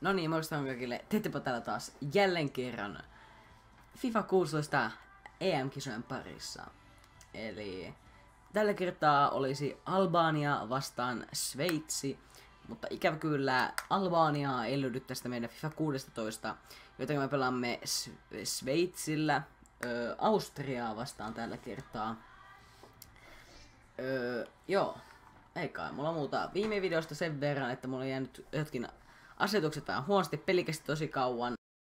No niin, morjesta kaikille. Teetepä täällä taas jälleen kerran FIFA 16 EM-kisojen parissa. Eli tällä kertaa olisi Albania vastaan Sveitsi, mutta ikävä kyllä Albaniaa ei löydy tästä meidän FIFA 16, joten me pelaamme Sveitsillä Austriaa vastaan tällä kertaa. Joo, ei kai mulla muuta viime videosta sen verran, että mulla on jäänyt jotkin asetukset vähän huonosti, peli kesti tosi kauan.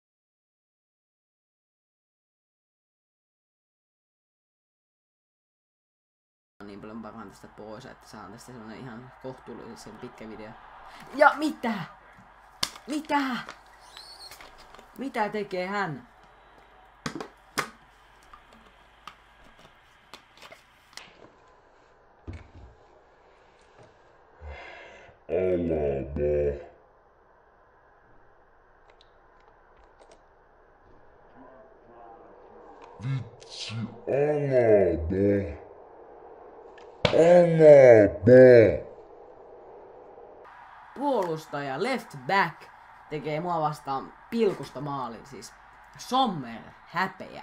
Niin paljon varmaan tästä pois, että saan tästä sellainen ihan kohtuullisen pitkä video. Ja mitä? Mitä? Mitä tekee hän? Alaba. Vitsi, Alaba. Alaba. Puolustaja left back tekee mua vastaan pilkusta maalin, siis Sommer, häpeä.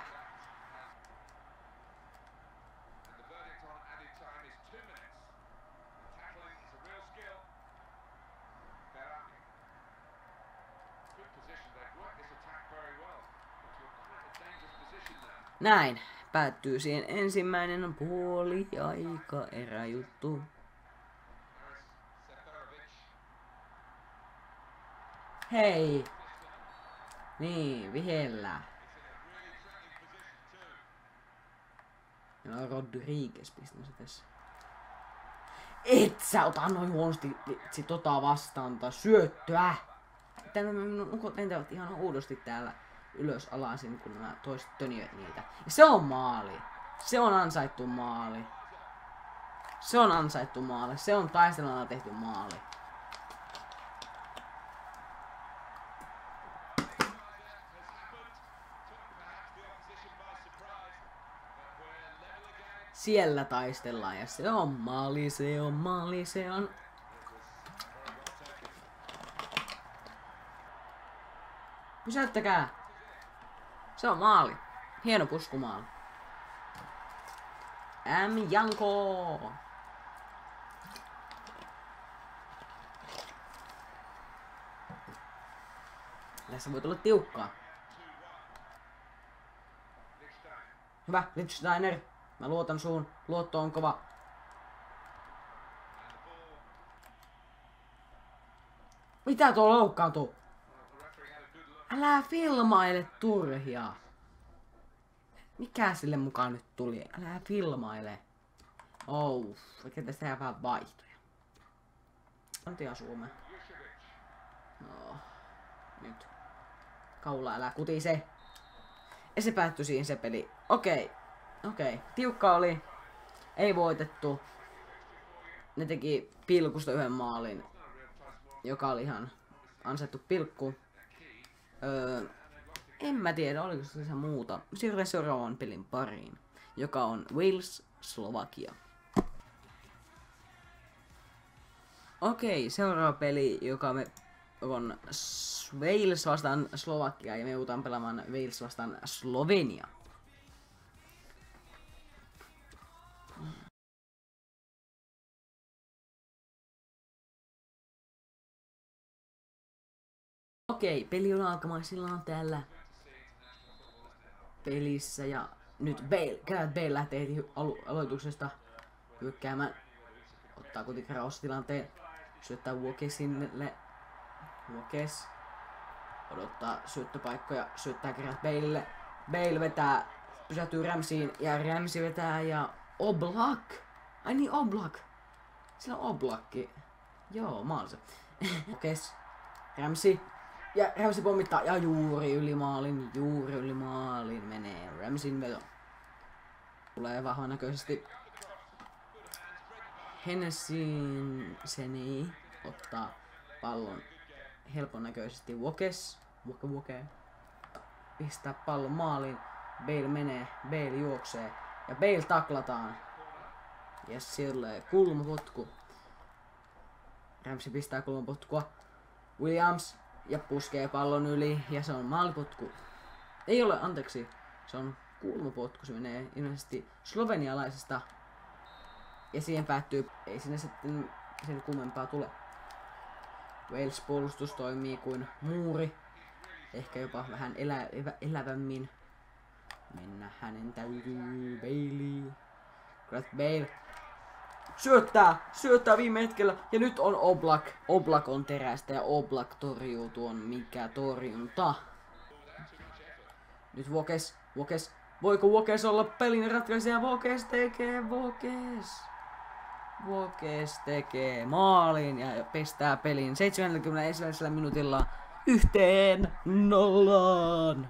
Näin päättyy siihen ensimmäinen puoli aika eräjuttu. Hei! Niin, vihellä. No Rodriguez pistänsä tässä. Et sä ota noin huonosti tota vastaan tai syöttöä! Tänne minun lentävät ihan oudosti täällä ylös alasin, kun nämä toiset tönivät niitä. Ja se on maali. Se on ansaittu maali. Se on ansaittu maali. Se on taisteluna tehty maali. Siellä taistellaan ja se on maali, se on maali, se on... Pysäyttäkää! Se on maali. Hieno puskumaali. M. Janko! Tässä voi tulla tiukkaa. Hyvä, Lichtsteiner. Mä luotan suun. Luotto on kova. Mitä tuo loukkaantuu? Älä filmaile turhia. Mikä sille mukaan nyt tuli? Älä filmaile. Oh, vaikka tästä tehdään vähän vaihtoja. Antia Suomeen. No, nyt. Kaula, älä kutise. Ja se päättyi siihen se peli. Okei. Tiukka oli. Ei voitettu. Ne teki pilkusta yhden maalin. Joka oli ihan ansaittu pilkku. En mä tiedä, oliko se muuta. Siirrytään seuraavan pelin pariin, joka on Wales-Slovakia. Okei, seuraava peli, joka on Wales vastaan Slovakia, ja me joudutaan pelaamaan Wales vastaan Slovenia. Okei, peli on alkamaisillaan täällä pelissä ja nyt Gareth Bale lähtee heti aloituksesta hyökkäämään. Ottaa kotikraustilanteen, syöttää Wokesille. Wokes odottaa syöttöpaikkoja, syöttää Gareth Balelle. Bale vetää, pysähtyy Ramseen ja Ramsey vetää ja Oblak! Ai niin, Oblak! Sillä on Oblakki. Joo, maalissa. Wokes, Ramsey. Ja Ramsey pommittaa ja juuri yli maalin menee Ramseyn veto. Tulee vahvan näköisesti. Hennessy ottaa pallon helpon näköisesti. Wokes. Pistää pallon maaliin. Bale menee, Bale juoksee ja Bale taklataan. Ja sille kulmapotku. Ramsey pistää kulmapotkua. Williams. ja puskee pallon yli ja se on maalipotku. Ei ole, anteeksi, se on kulmapotku, se menee ilmeisesti slovenialaisesta ja siihen päättyy, ei sinne sitten sen kummempaa tule. Wales puolustus toimii kuin muuri, ehkä jopa vähän elävämmin. Mennä, hänen täytyy, Bailey. Gareth Bale syöttää viime hetkellä ja nyt on Oblak. Oblak on terästä ja Oblak torjuu tuon, mikä torjunta. Nyt Vokes. Voiko Vokes olla pelin ratkaisija? Vokes tekee maalin ja pestää pelin 71. minuutilla 1-0.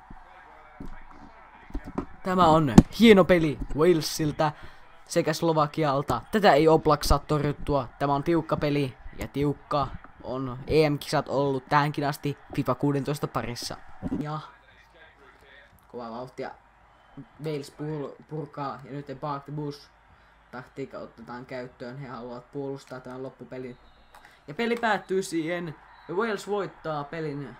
Tämä on hieno peli Walesilta sekä Slovakialta. Tätä ei Oblak saa torjuttua. Tämä on tiukka peli ja tiukka on EM-kisat ollut tähänkin asti FIFA 16 parissa. Ja kovaa vauhtia Wales purkaa ja nyt Park the Bush taktiikka otetaan käyttöön. He haluavat puolustaa tämän loppupelin. Ja peli päättyy siihen. Wales voittaa pelin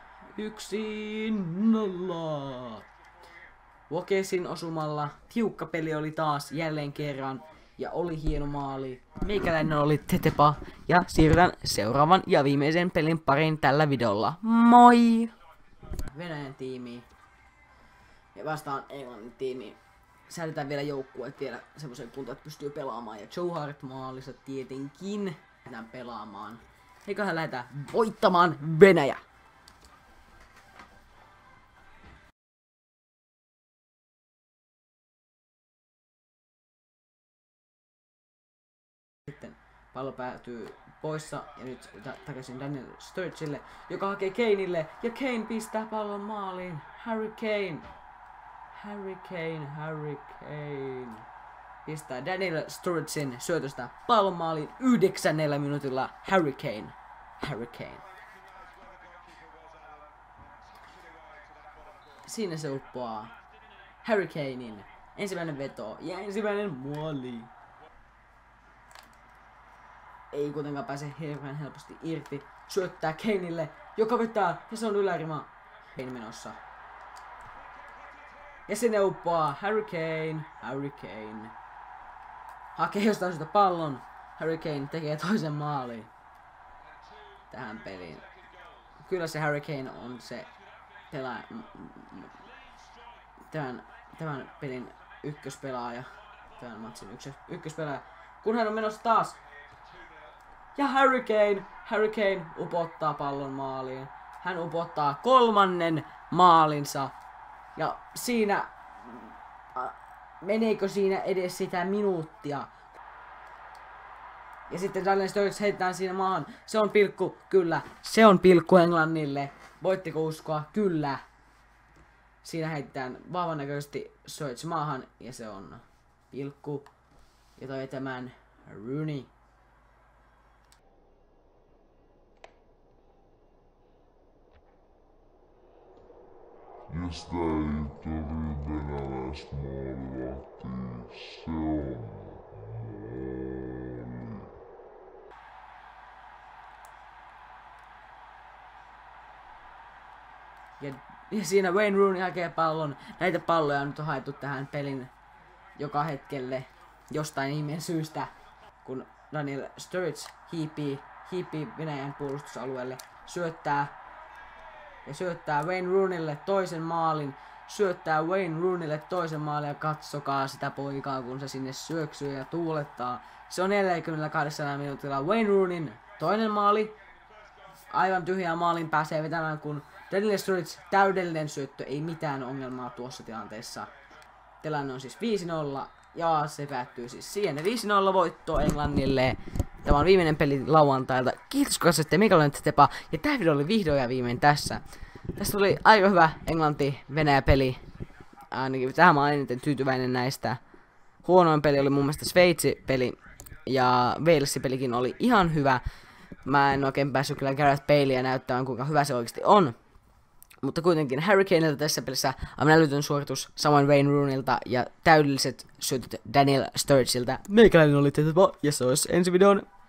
1-0. Vokesin osumalla. Tiukka peli oli taas jälleen kerran. Ja oli hieno maali. Meikäläinen oli Tetepa. Ja siirrytään seuraavan ja viimeisen pelin pariin tällä videolla. Moi! Venäjän tiimi. Ja vastaan Englannin tiimi. Säädetään vielä joukkueet vielä semmoisen kuntoon, että pystyy pelaamaan. Ja Joe Hart maalissa tietenkin. Lähdetään pelaamaan. Eiköhän lähdetään voittamaan Venäjä. Sitten pallo päätyy poissa ja nyt takaisin Daniel Sturridgeille, joka hakee Kaneille ja Kane pistää pallon maaliin. Harry Kane pistää Daniel Sturridgen syötöstä pallon maaliin 9. minuutilla. Harry Kane. Siinä se uppoaa Harry Kanein ensimmäinen veto ja ensimmäinen maali. Ei kuitenkaan pääse hirveän helposti irti. Syöttää Kaneille, joka vetää ja se on ylärima. Kane menossa. Ja sinne uppoaa Harry Kane. Hakee jostain sitä pallon. Harry Kane tekee toisen maalin tähän peliin. Kyllä se Harry Kane on se tämän pelin ykköspelaaja. Tämän matsin ykköspelaaja. Kun hän on menossa taas. Ja Harry Kane upottaa pallon maaliin. Hän upottaa 3. maalinsa. Ja siinä, meneekö siinä edes sitä minuuttia? Ja sitten Daniel Sturridge heitetään siinä maahan. Se on pilkku, kyllä. Se on pilkku Englannille. Voitteko uskoa? Kyllä. Siinä heitetään vahvan näköisesti Sturridge maahan. Ja se on pilkku. Ja toi tämän Rooney. Ja sitä ei torju venäläismaalivahti. Se on maali. Ja siinä Wayne Rooney hakee pallon. Näitä palloja on nyt haettu tähän pelin joka hetkelle jostain ihmeen syystä, kun Daniel Sturridge hiipii Venäjän puolustusalueelle, syöttää Wayne Rooneylle toisen maalin. Ja katsokaa sitä poikaa, kun se sinne syöksyy ja tuulettaa. Se on 42 minuutilla Wayne Rooneyn toinen maali. Aivan tyhjää maalin pääsee vetämään, kun Daniel Sturridge täydellinen syöttö, ei mitään ongelmaa tuossa tilanteessa. Tilanne on siis 5-0 ja se päättyy siis siihen 5-0 voitto Englannille. Tämä on viimeinen peli lauantailta. Kiitos kun katsoitte, mikä oli Tepa. Ja tämä video oli vihdoin ja viimein tässä. Tässä oli aika hyvä Englanti-Venäjä-peli. Ainakin tähän mä olen eniten tyytyväinen näistä. Huonoin peli oli mun mielestä Sveitsi-peli. Ja Wales-pelikin oli ihan hyvä. Mä en oikein päässyt kyllä Gareth Balea näyttämään, kuinka hyvä se oikeasti on. Mutta kuitenkin Harry Kaneilta tässä pelissä aivan älytön suoritus, samoin Wayne Rooneylta ja täydelliset syötöt Daniel Sturridgeilta. Meikäläinen oli Tetepa ja se olisi ensi videon